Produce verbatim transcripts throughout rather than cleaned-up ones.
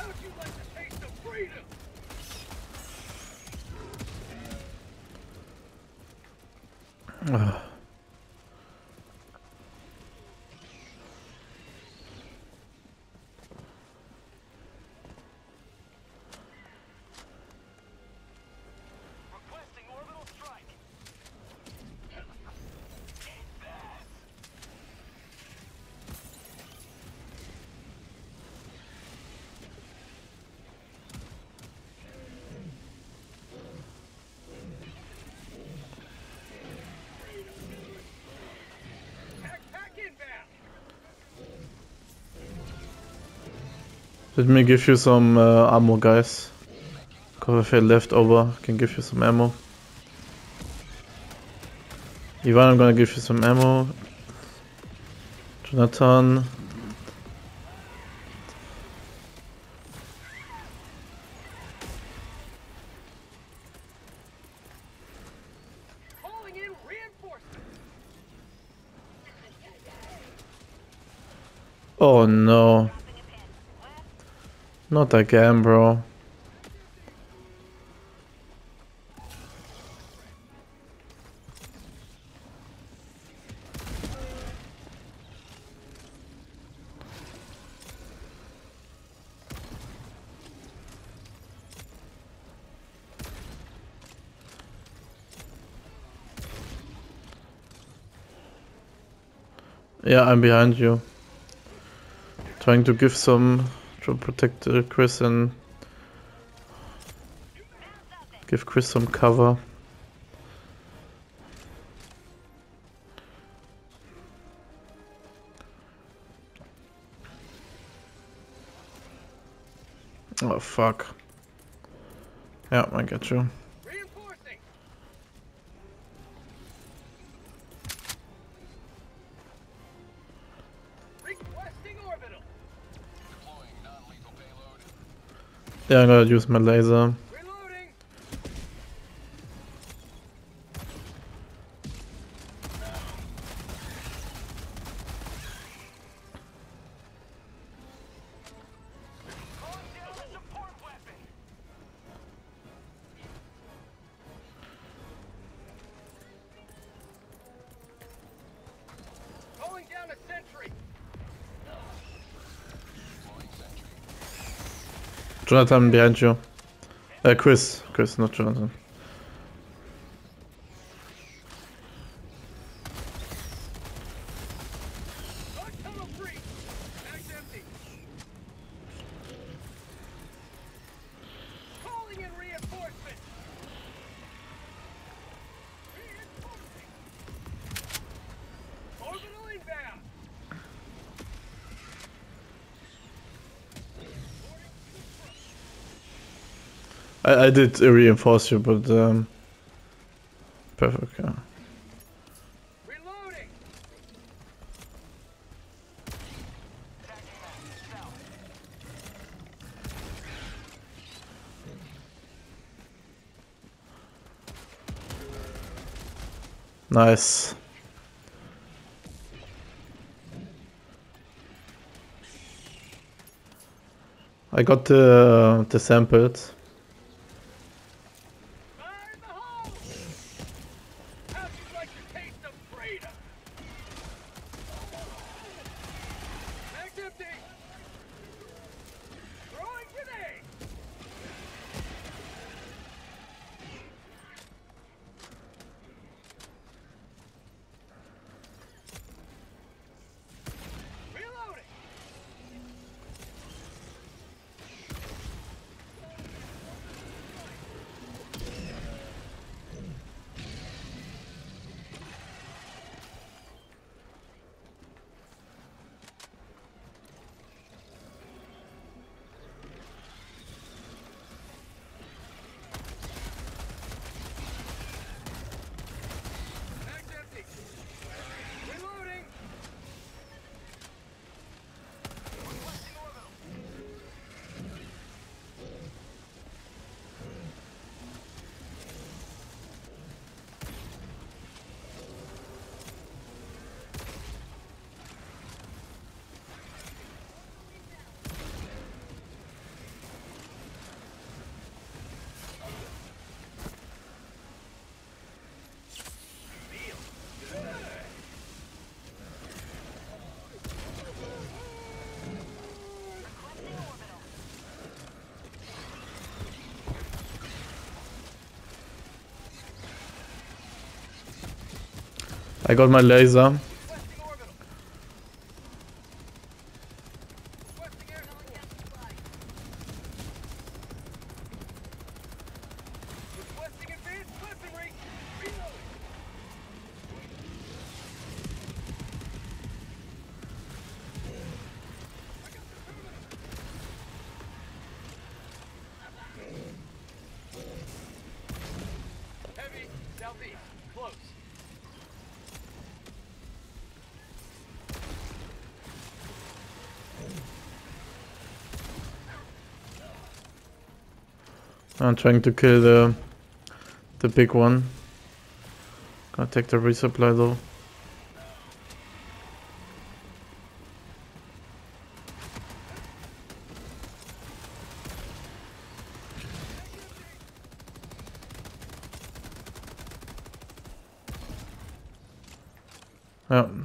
Ugh. Let me give you some uh, ammo, guys. Cause if I left over, I can give you some ammo. Ivan, I'm gonna give you some ammo. Jonathan. Oh no. Not again, bro. Yeah, I'm behind you. Trying to give some, to protect uh, Chris and give Chris some cover. Oh fuck. Yeah, I get you. Yeah, I'm gonna use my laser. Jonathan, behind you. Uh, Chris. Chris, not Jonathan. I, I did uh, reinforce you, but um, perfect. Yeah. Nice. I got the the samples. I got my laser. I'm trying to kill the the big one. Gonna take the resupply though. Yeah.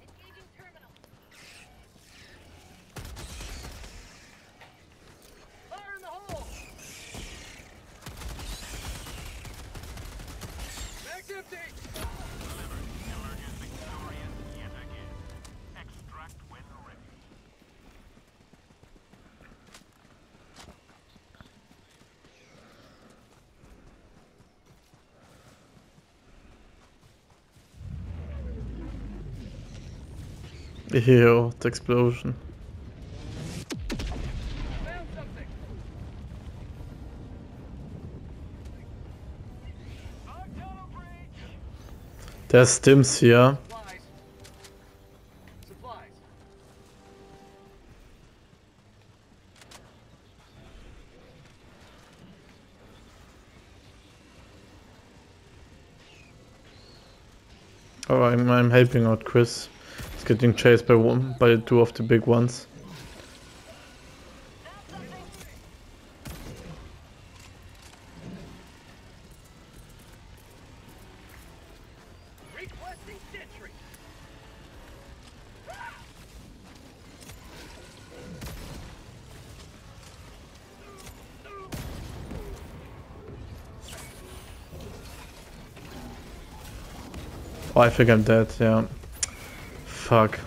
Ew, the explosion. There's stims here. Oh, I'm, I'm helping out Chris. He's getting chased by one, by two of the big ones. Oh, I think I'm dead, yeah. Fuck.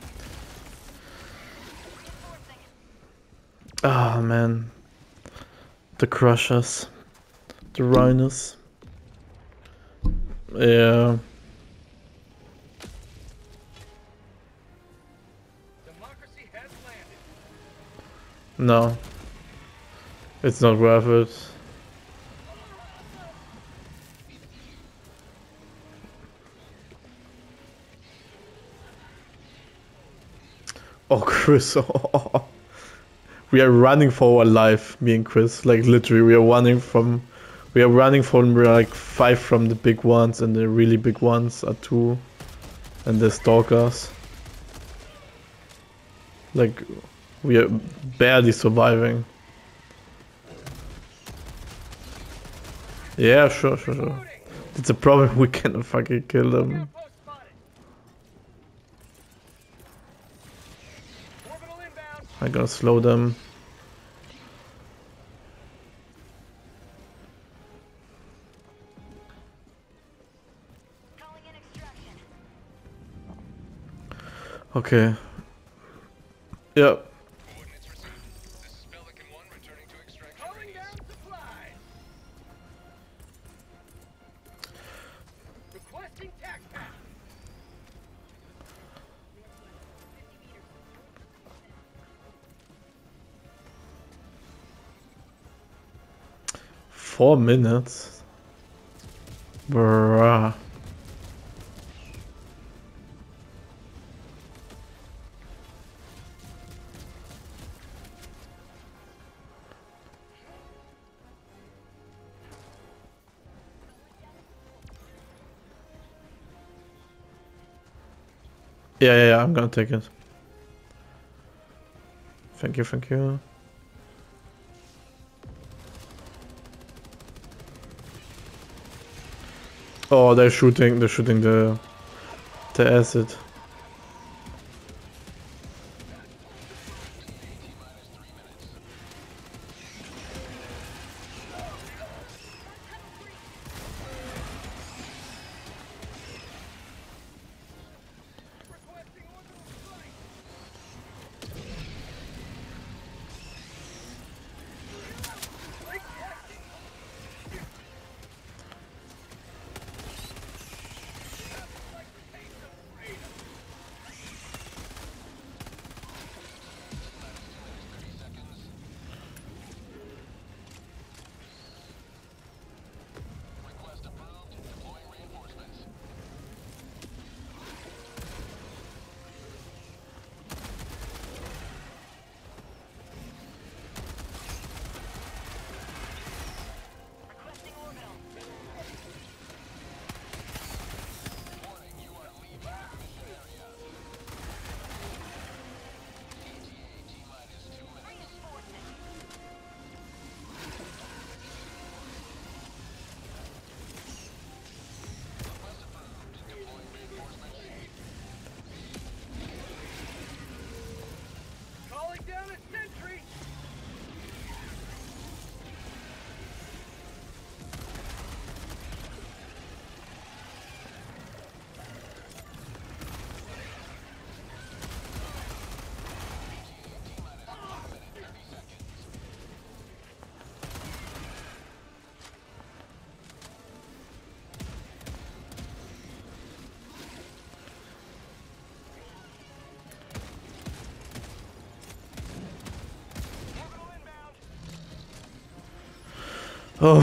Ah, oh, man. The Crushers. The Rhinos. Yeah. No. It's not worth it. Oh, Chris. Oh. We are running for our life, me and Chris. Like, literally, we are running from... We are running from, like, five from the big ones, and the really big ones are two. And the stalkers. Like, we are barely surviving. Yeah, sure, sure, sure. It's a problem, we cannot fucking kill them. I gotta slow them. Okay. Yeah. Four minutes? Bruh. Yeah, yeah, yeah, I'm gonna take it. Thank you, thank you. Oh, they're shooting, they're shooting the the acid. Oh.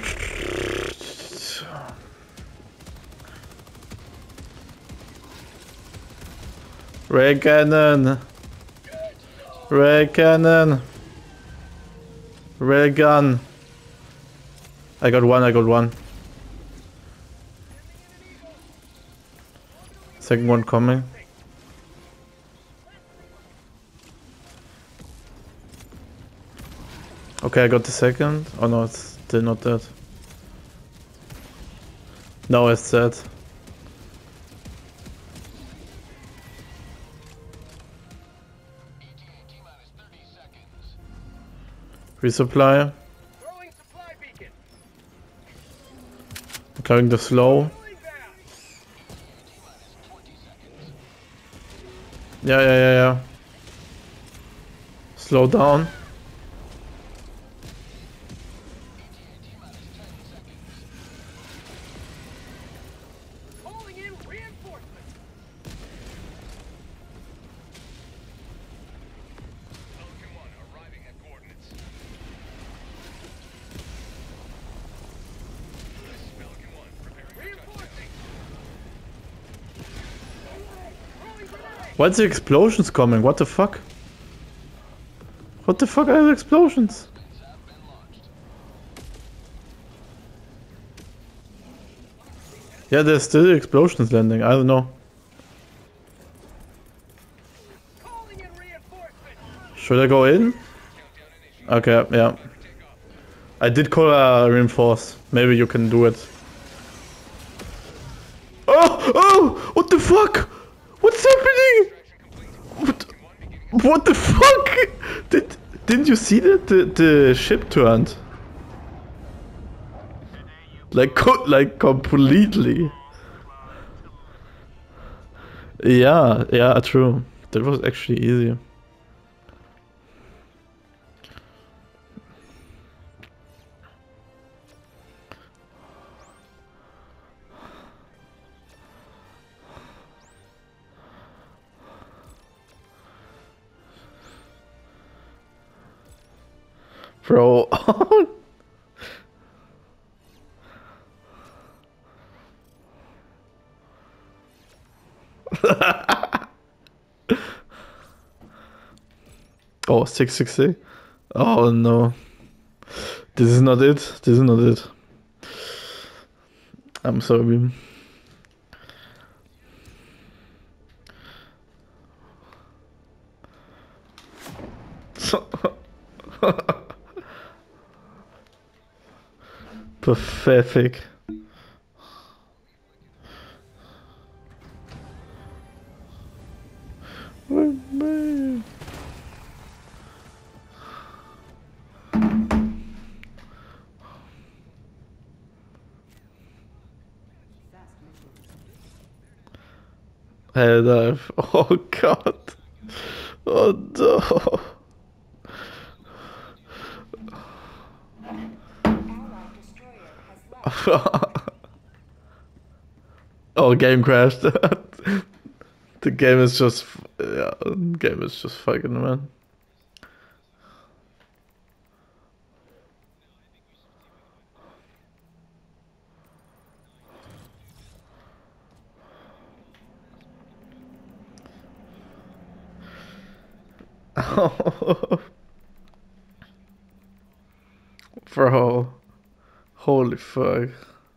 Ray cannon. Ray cannon. Ray gun. I got one, I got one. Second one coming. Okay, I got the second. Oh no, it's still not dead. No, it's dead. Resupply. Carrying the slow. Yeah, yeah, yeah, yeah. Slow down. Why's the explosions coming? What the fuck? What the fuck are the explosions? Yeah, there's still explosions landing. I don't know. Should I go in? Okay, yeah. I did call a reinforce. Maybe you can do it. Oh! Oh! What the fuck? What's happening? What? What the fuck? Did didn't you see that the the ship turned? Like co like completely. Yeah, yeah, true. That was actually easy. Bro. Oh, six sixty. Oh no. This is not it. This is not it. I'm sorry. Pathetic. Hell dive. Oh god. Oh no. Oh, game crashed. The game is just, yeah, the game is just fucking, man. Bro, holy fuck.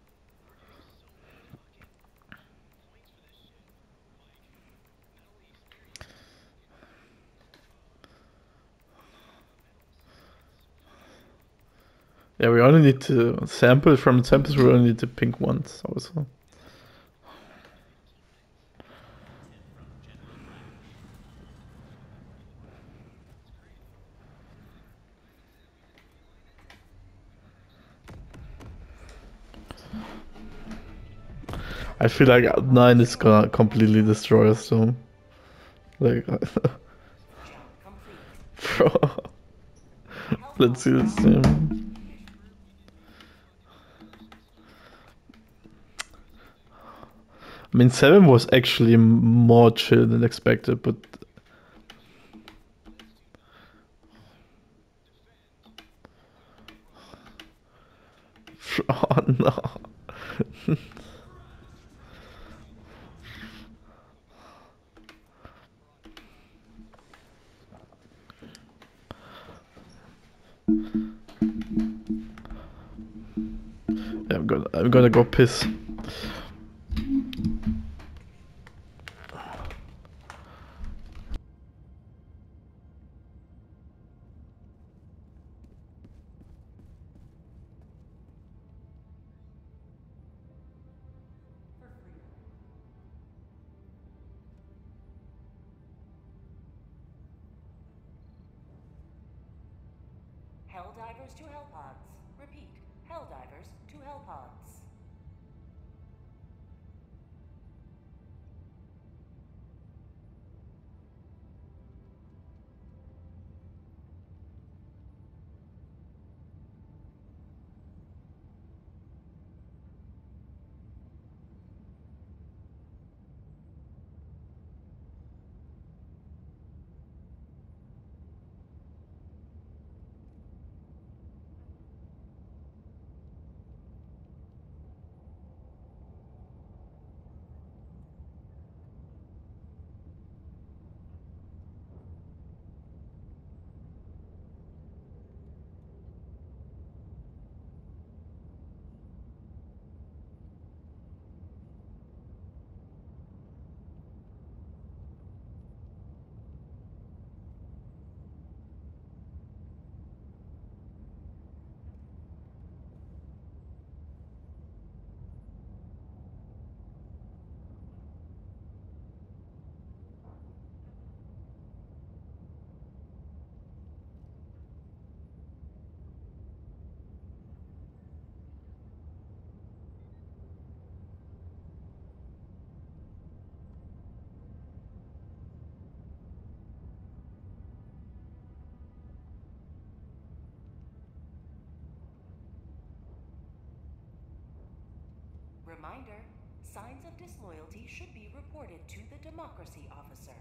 Yeah, we only need to sample from samples. We only need to pink ones also. I feel like nine is gonna completely destroy us, so like, bro. Let's see this team. I mean, seven was actually more chill than expected, but Oh no. Yeah, I'm gonna I'm gonna go piss. Helldivers to Hellpods. Repeat, Helldivers to Hellpods. Reminder, signs of disloyalty should be reported to the Democracy Officer.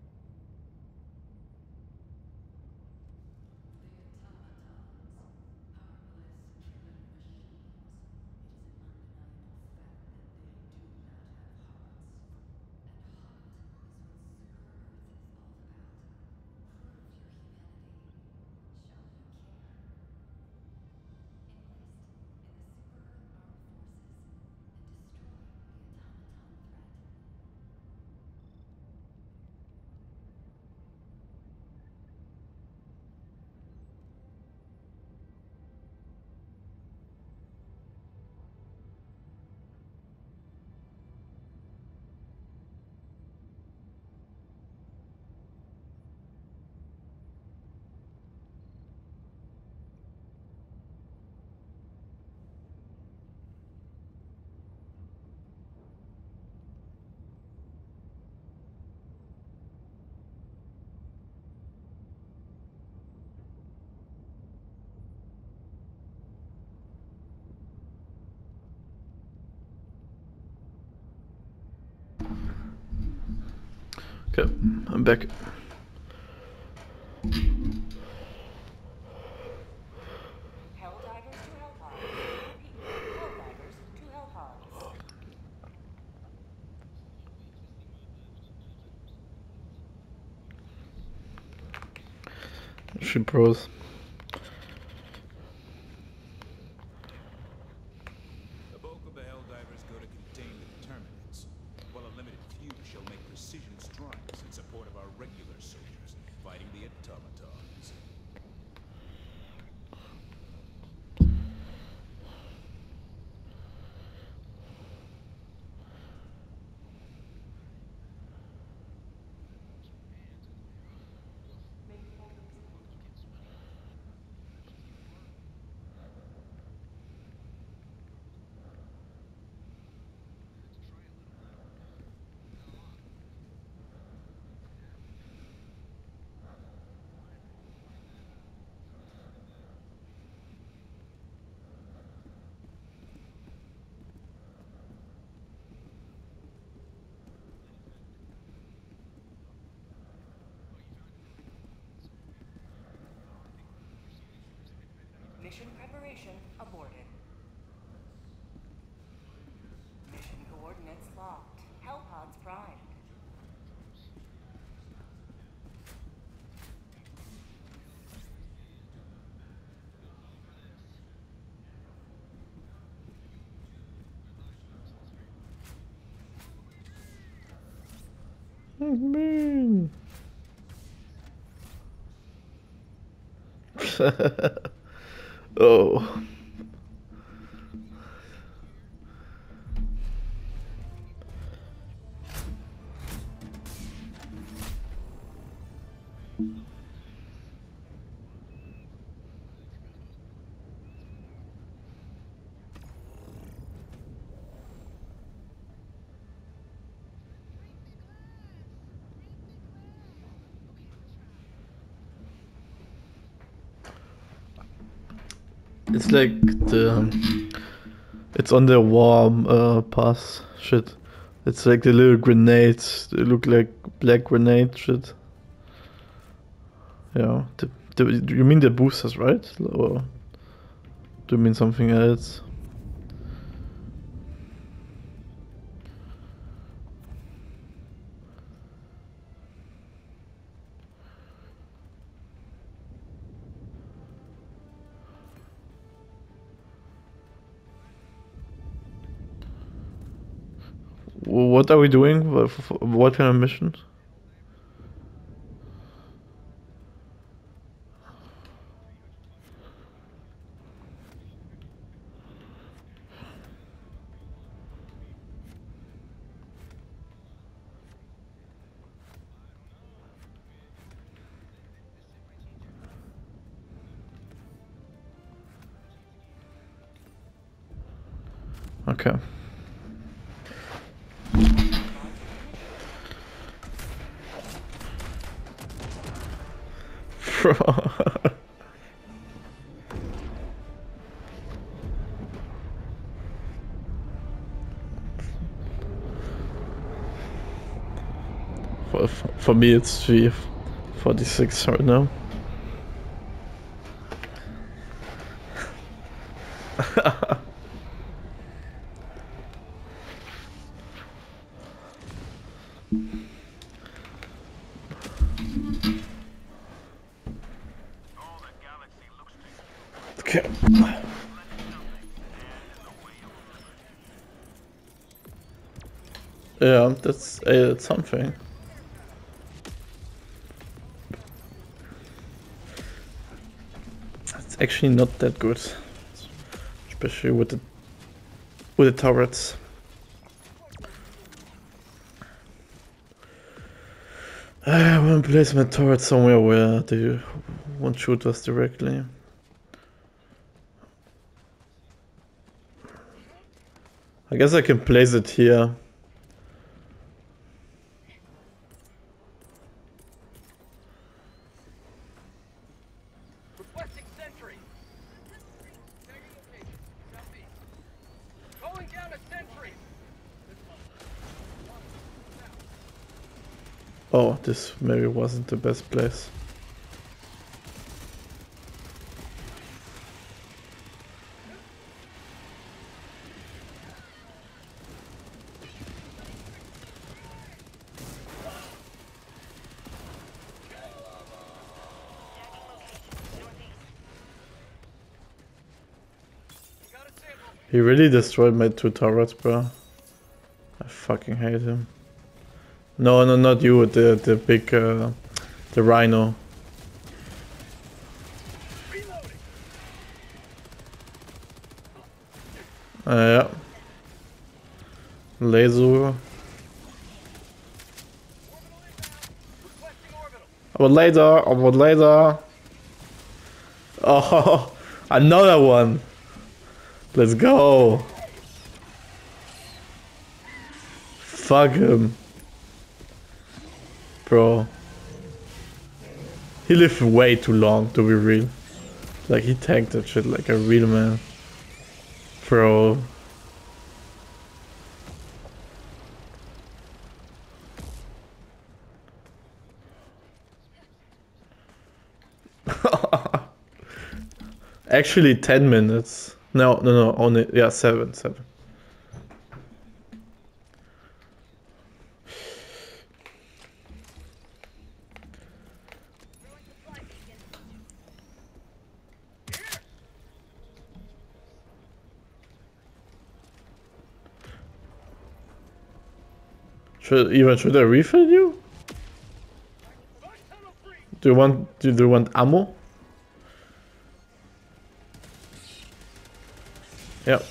Okay, I'm back. Helldivers to Hellpods. Repeat, Helldivers to Hellpods. Shit bros. The bulk of the Helldivers go to contain the Terminids, while a limited few shall make precision strikes in support of our regular soldiers fighting the automatons. Mission preparation aborted. unlocked. Hellpods primed. Man. Oh. It's like the, it's on the warm uh, pass shit. It's like the little grenades. They look like black grenade shit. Yeah. The, the, you mean the boosters, right? Or do you mean something else? What are we doing? What kind of mission? Okay. for, for me it's three forty-six right now. Okay. Yeah, that's uh, something. It's actually not that good, especially with the with the turrets. I want to place my turret somewhere where they won't shoot us directly. I guess I can place it here. Requesting sentry. Calling down a sentry. Oh, this maybe wasn't the best place. He really destroyed my two turrets, bro. I fucking hate him. No, no, not you, the the big, uh, the rhino. Uh, yeah. Laser. About later, about later. Oh, another one. Let's go. Fuck him. Bro. He lived way too long, to be real. Like, he tanked that shit like a real man. Bro. Actually, ten minutes. No, no, no, only, yeah, seven, seven. Should even should I refill you? Do you want do you want ammo? Yep.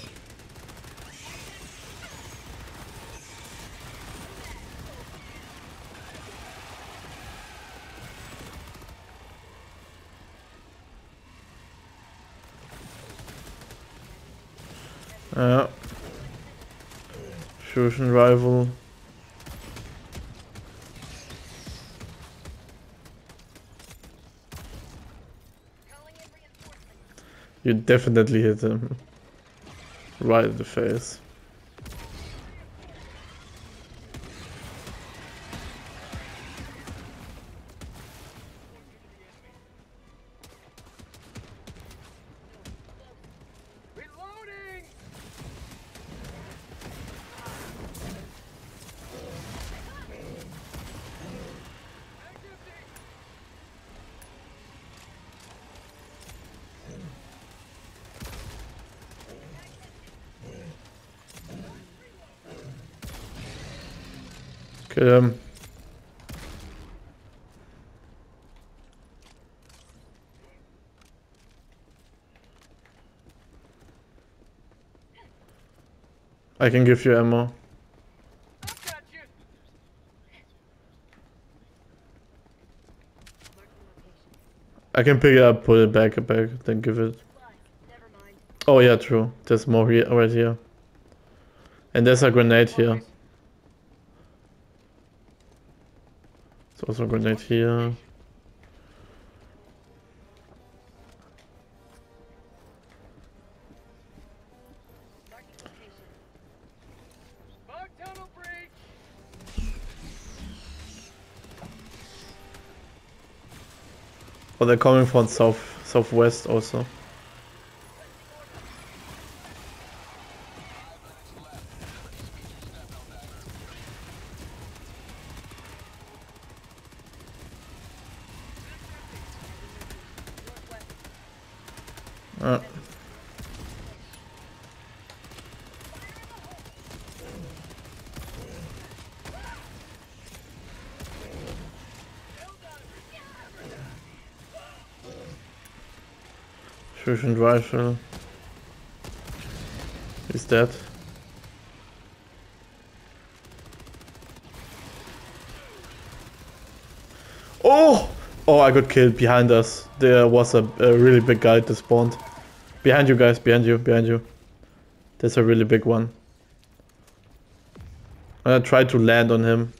Yeah. Fusion rival. You definitely hit him. Right in the face. Reloading! Kill him. I can give you ammo. I've got you! I can pick it up, put it back, back, then give it. Oh yeah, true. There's more here, right here. And there's a grenade here. There's also a grenade here. Bug tunnel breach! Oh, they're coming from south, southwest also. Uh. Fusion rifle. He's dead. Oh! Oh, I got killed behind us. There was a, a really big guy that spawned. Behind you guys, behind you, behind you. There's a really big one. I tried to land on him.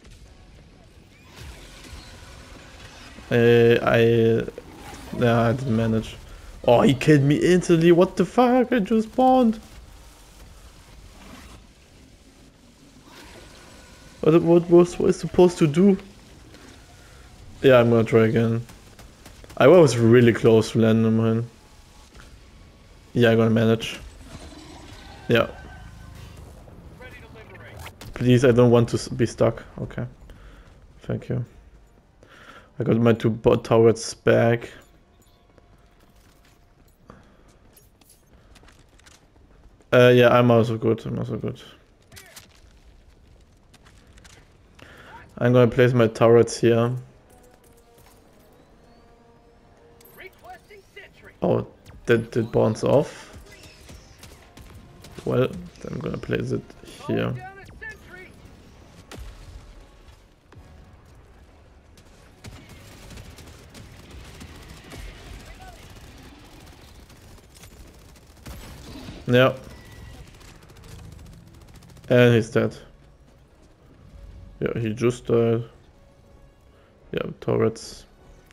Uh, I... Yeah, I didn't manage. Oh, he killed me instantly. What the fuck? I just spawned. What, what was what I supposed to do? Yeah, I'm gonna try again. I was really close to landing on him. Yeah, I'm gonna manage. Yeah. Ready to liberate. Please, I don't want to s- be stuck. Okay. Thank you. I got my two bot turrets back. Uh, yeah, I'm also good. I'm also good. I'm gonna place my turrets here. Requesting sentry. Oh, that did bounce off. Well, then I'm gonna place it here. Calling down a sentry. Yeah. And he's dead. Yeah, he just died. Yeah, turrets.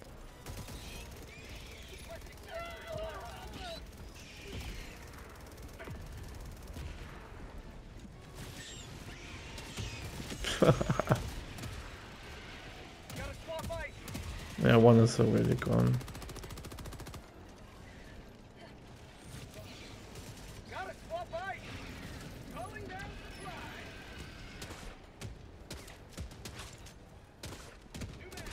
Gotta swap ice. Yeah, one is already gone. Gotta swap ice. Calling down supply. New man.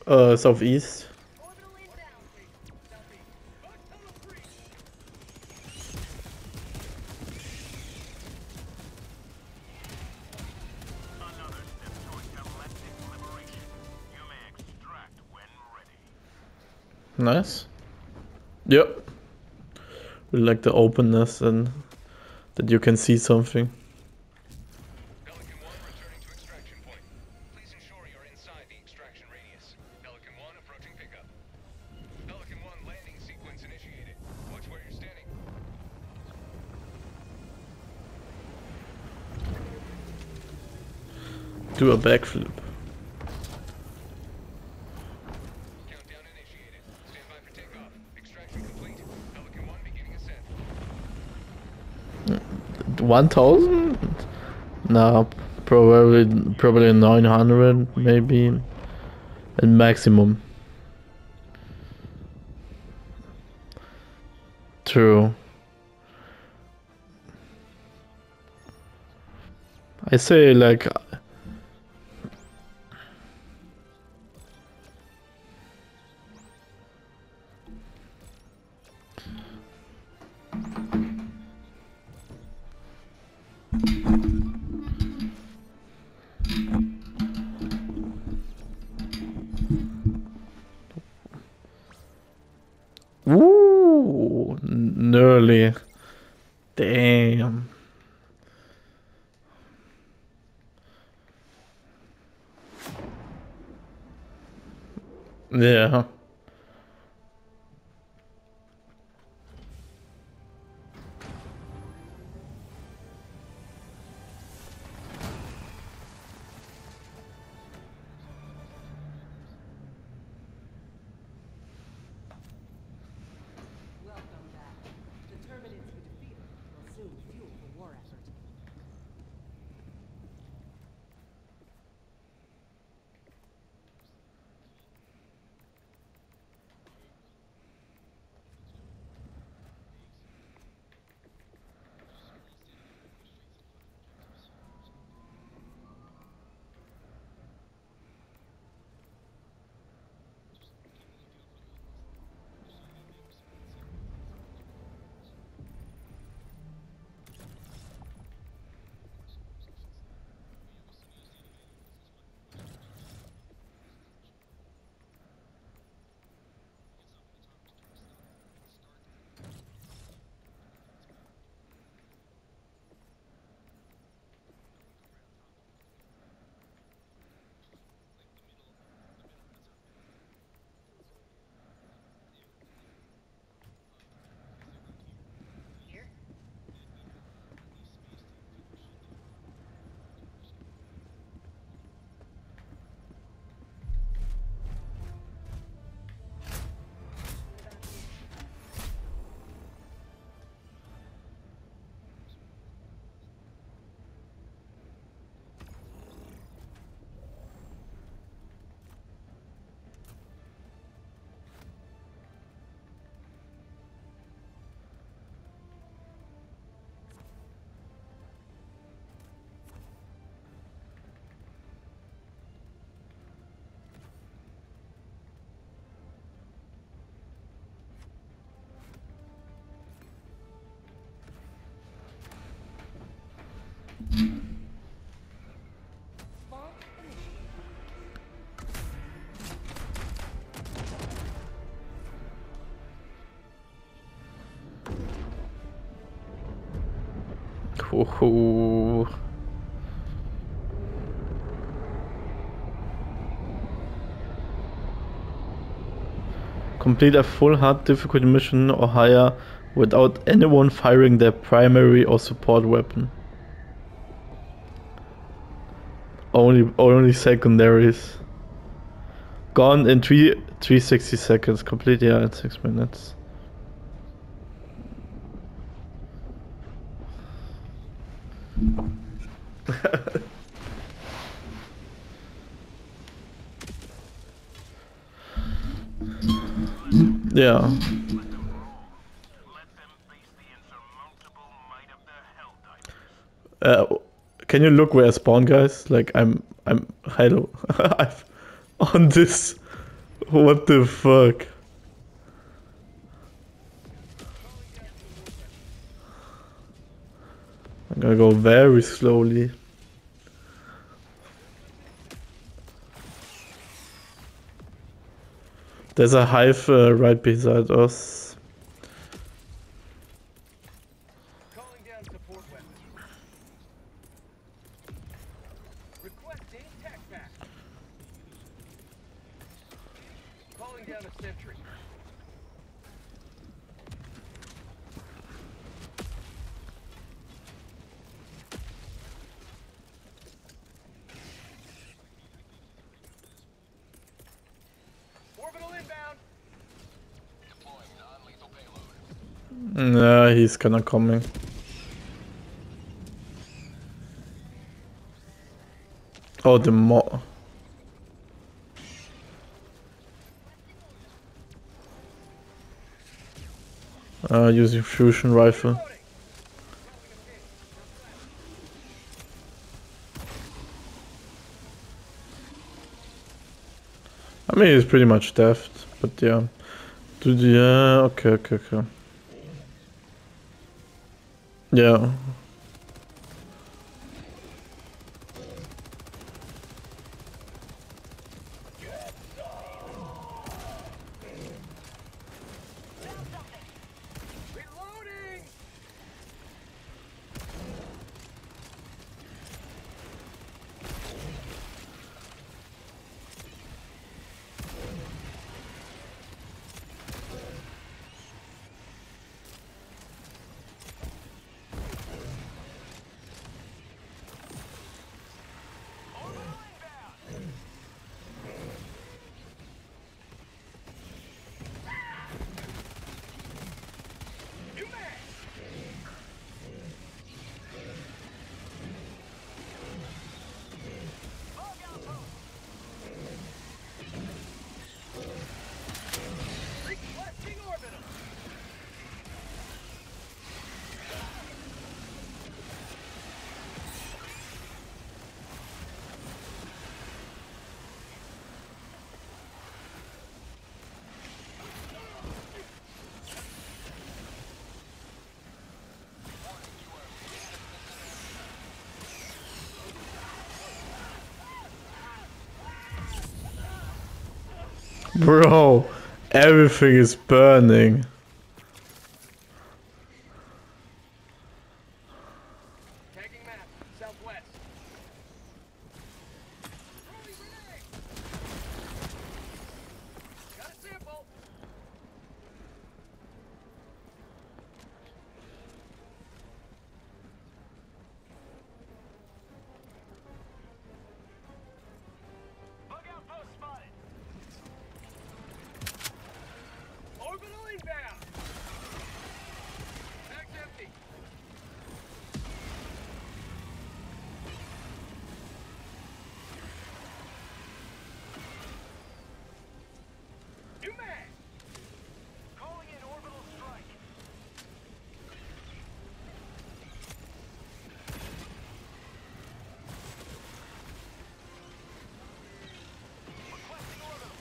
Uh, southeast. Orbital inbound. Southeast. Artillery breach. Another step toward galactic liberation. You may extract when ready. Nice. Yep. We like the openness and that you can see something. Pelican one returning to extraction point. Please ensure you're inside the extraction radius. Pelican one approaching pickup. Pelican one landing sequence initiated. Watch where you're standing. Do a backflip. Countdown initiated. Stand by for takeoff. Extraction complete. Pelican one beginning ascent. one thousand? Nah, probably probably nine hundred maybe. And maximum. True. I say like Ooh, nearly. Damn. Yeah. Welcome back. The Terminids you defeated will soon fuel the war effort. Launch initiated. Ooh. Complete a full hard difficulty mission or higher without anyone firing their primary or support weapon. Only only secondaries. Gone in three three sixty seconds. Complete, yeah, in six minutes. Yeah. Let them face the insurmountable might of the Helldivers. Uh, can you look where I spawn, guys? Like I'm I'm hello. I'm on this What the fuck? I'm gonna go very slowly. There's a hive uh, right beside us. Calling down support weapons. Requesting tech pack. Calling down a sentry. Orbital inbound. Deploying non-lethal payload. Yeah, he's kinda coming. Oh, the mo- uh, using fusion rifle. Loading. I mean, he's pretty much deft, but yeah. Dude, yeah, okay, okay, okay. Yeah. Reloading. Requesting orbital. Bro, everything is burning. Tagging map. Southwest. Throwing grenade. Got a sample. Bug outpost spotted. Orbital inbound. Bag's empty. New mag. Calling in orbital strike. Requesting orbital.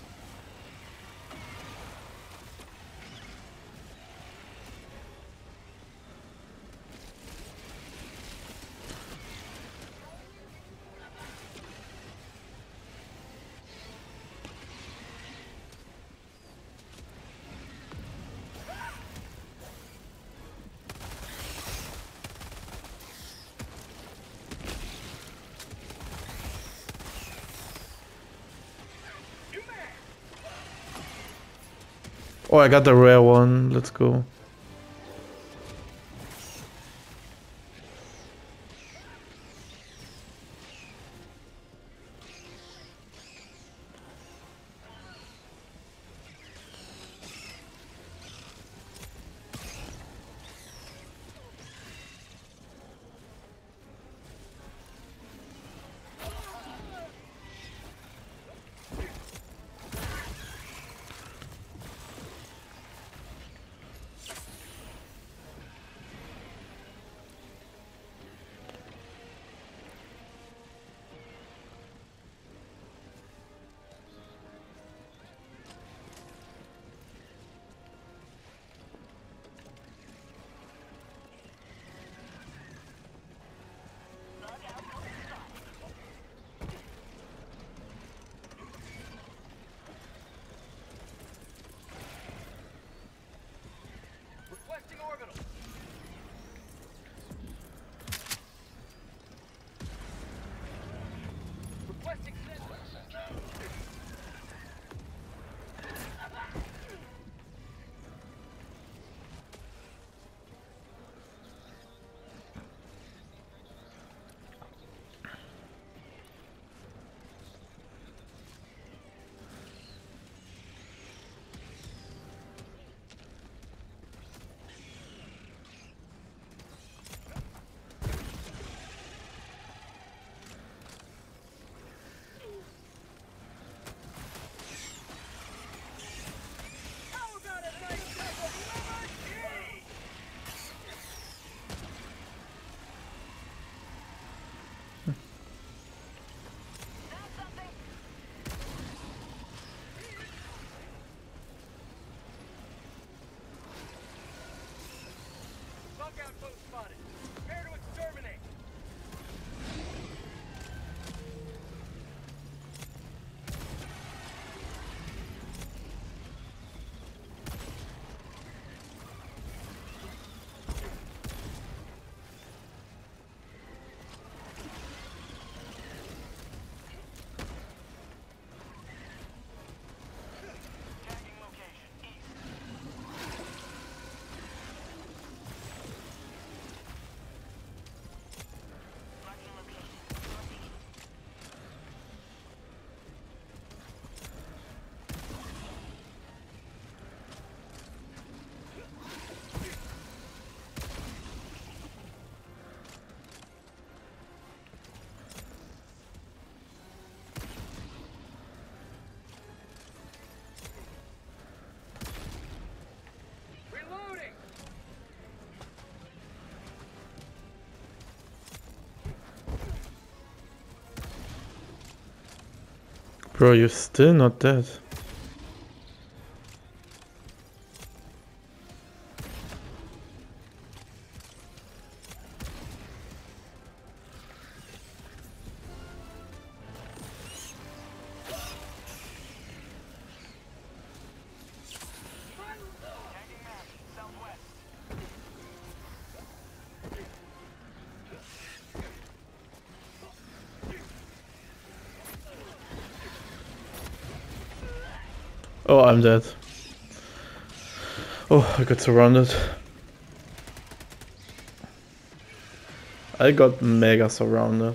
New mag. Oh, I got the rare one. Let's go. outpost spotted. Prepare to exterminate. Tagging location east. Marking location northeast. Reloading. Bro, you're still not dead. Tagging map southwest. Oh, I'm dead. Oh, I got surrounded. I got mega surrounded.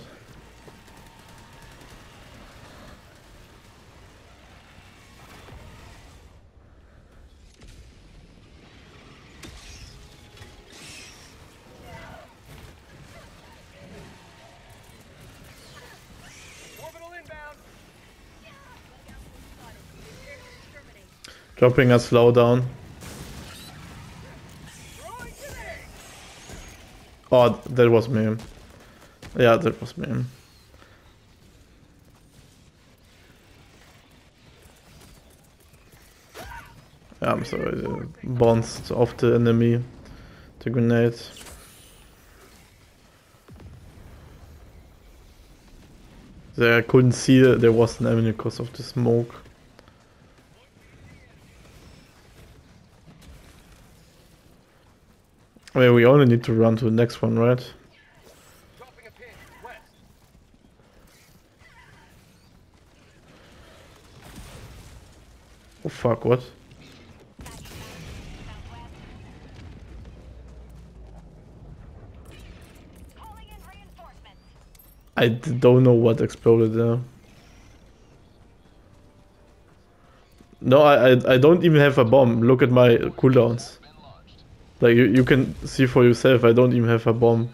Orbital inbound. Dropping a slowdown. Throwing grenade. Oh, that was me. Yeah, that was me. Yeah, I'm sorry. It bounced off the enemy. The grenade. There, I couldn't see that there was an enemy because of the smoke. I mean, we only need to run to the next one, right? Dropping a pin west. Oh fuck, what? Calling in reinforcements. I d- don't know what exploded there. No, I, I I don't even have a bomb. Look at my cooldowns. Like you, you can see for yourself, I don't even have a bomb.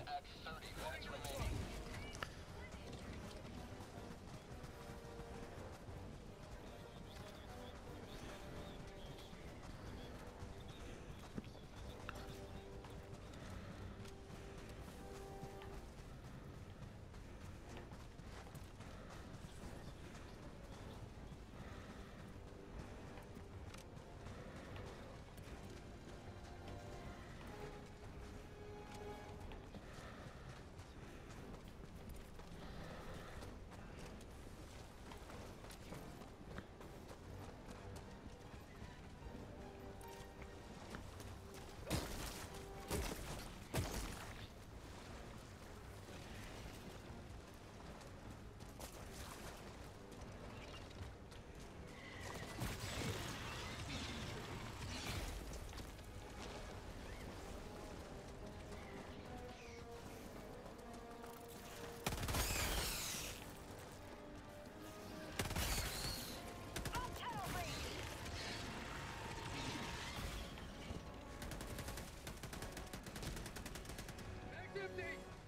Mag's empty.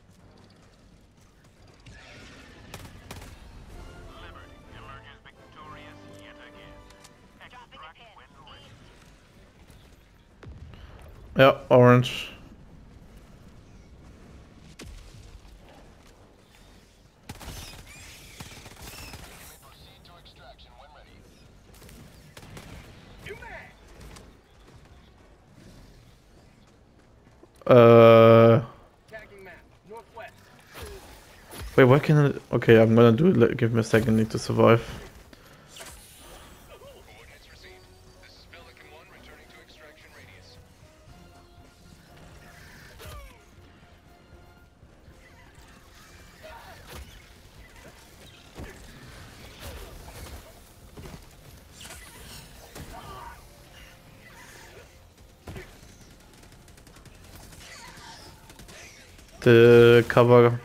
Liberty emerges victorious yet again. Dropping a Extract pin. when ready. Yeah, orange. Proceed to extraction when ready. New mag. Uh, Wait, why can I? Okay, I'm gonna do it. Like, give me a second. Need to survive. Coordinates received. This is Pelican one returning to extraction radius. The cover.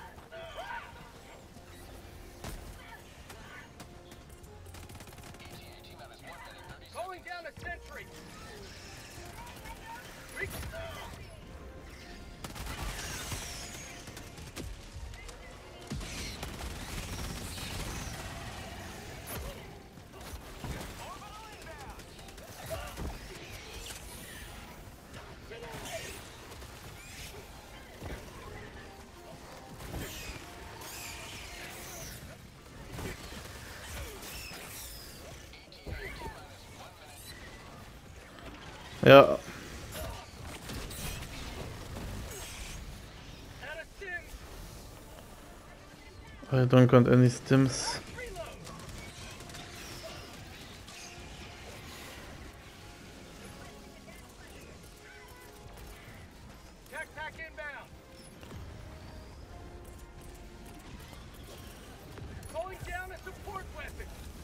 Calling down a sentry. Re- Yeah. Out of sim. I don't got any stims. Reload. Tac tac inbound. Calling down a support weapon.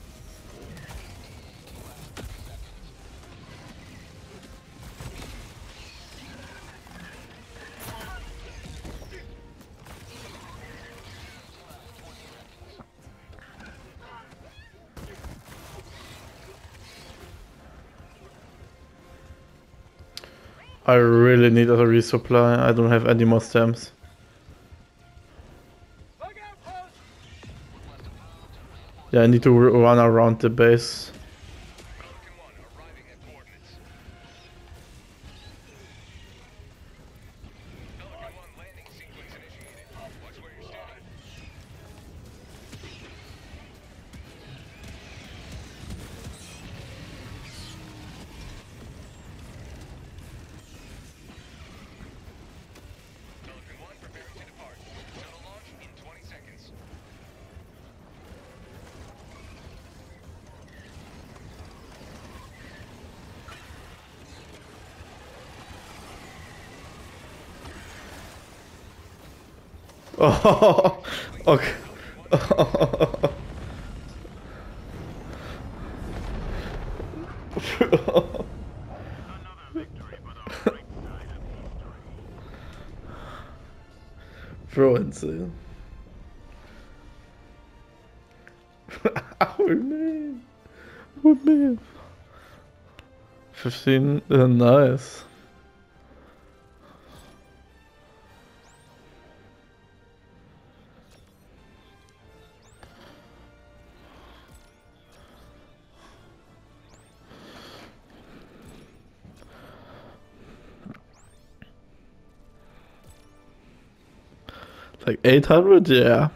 I really need a resupply. I don't have any more stamps. Bug outpost. Yeah, I need to r run around the base. Pelican one arriving at coordinates. Pelican one landing sequence initiated. Watch where you're standing. Pelican one preparing to depart. Shuttle launch in twenty seconds. Oh, okay. Bro, insane. Oh man. Oh man. fifteen, uh, nice. Like eight hundred, yeah.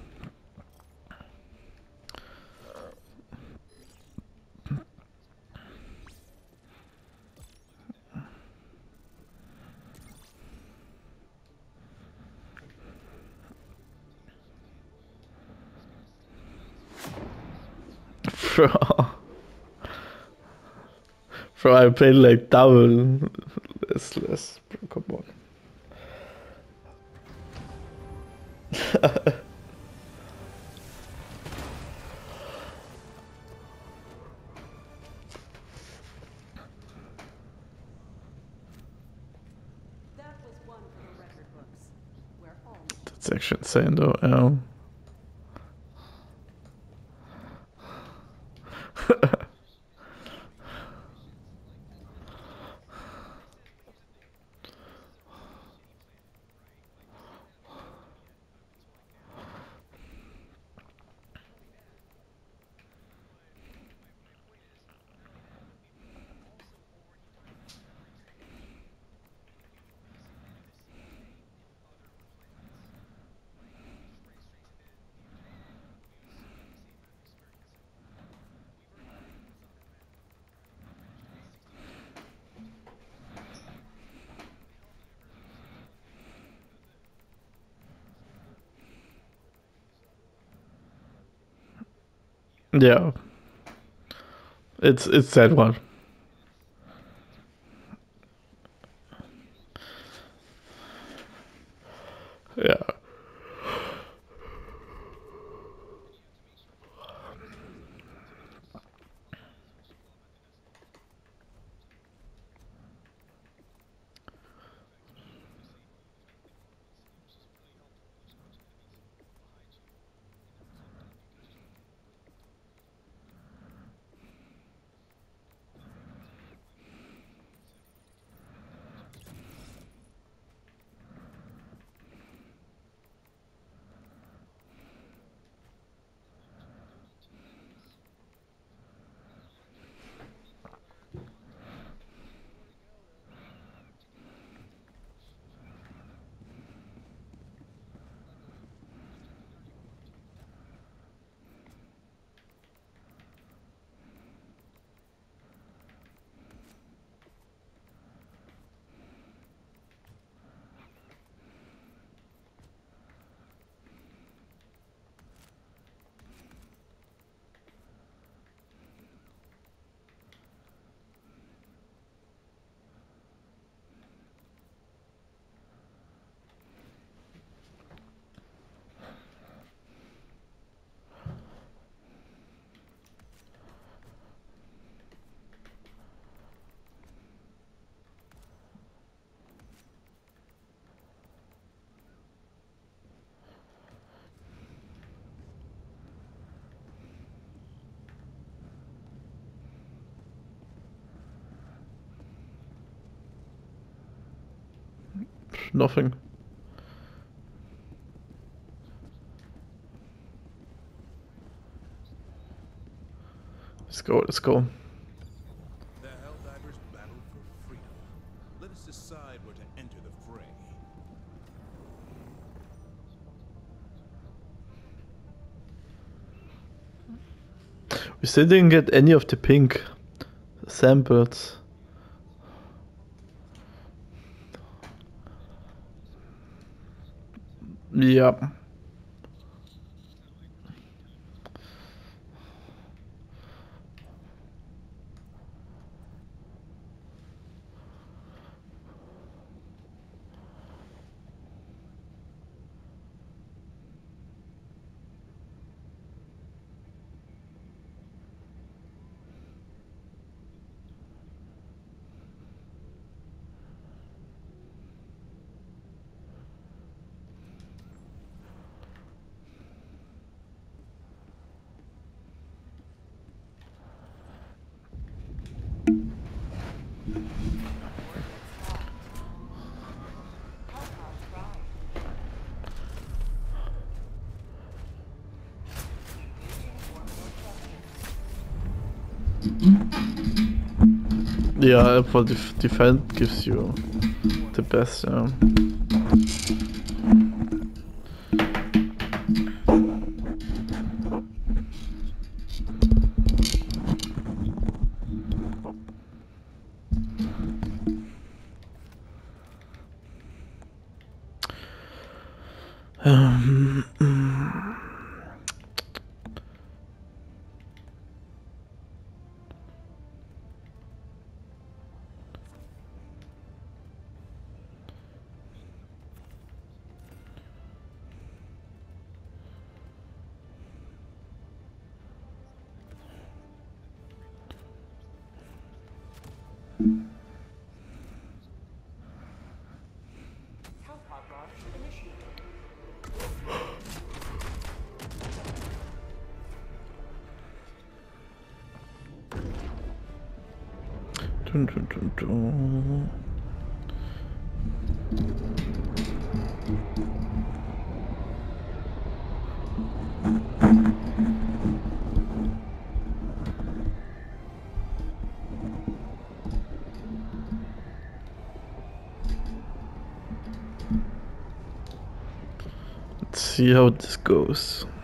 Bro. Bro, I played like double. Less, less. Bro, come on. That was one for the record books. We're almost That's actually insane though, yeah. Yeah. It's it's that one. Yeah. Nothing. Let's go, let's go. The Helldivers battle for freedom. Let us decide where to enter the fray. We still didn't get any of the pink samples. Yeah. Yeah, for def defend gives you the best, yeah. Um, Hellpod launch initiated. dun, dun, dun, dun. Let's see how this goes.